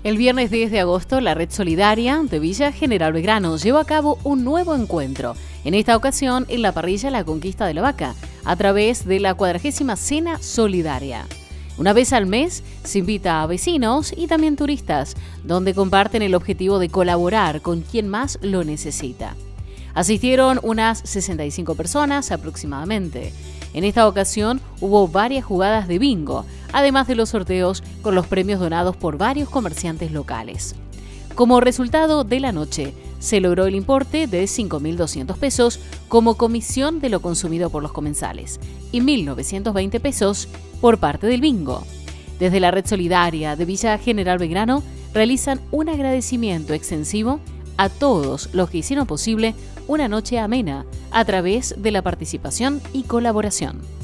El viernes 10 de agosto, la Red Solidaria de Villa General Belgrano llevó a cabo un nuevo encuentro, en esta ocasión en la parrilla La Conquista de la Vaca, a través de la 40ª Cena Solidaria. Una vez al mes se invita a vecinos y también turistas, donde comparten el objetivo de colaborar con quien más lo necesita. Asistieron unas 65 personas aproximadamente. En esta ocasión hubo varias jugadas de bingo, además de los sorteos con los premios donados por varios comerciantes locales. Como resultado de la noche, se logró el importe de 5.200 pesos como comisión de lo consumido por los comensales y 1.920 pesos por parte del bingo. Desde la Red Solidaria de Villa General Belgrano realizan un agradecimiento extensivo a todos los que hicieron posible una noche amena a través de la participación y colaboración.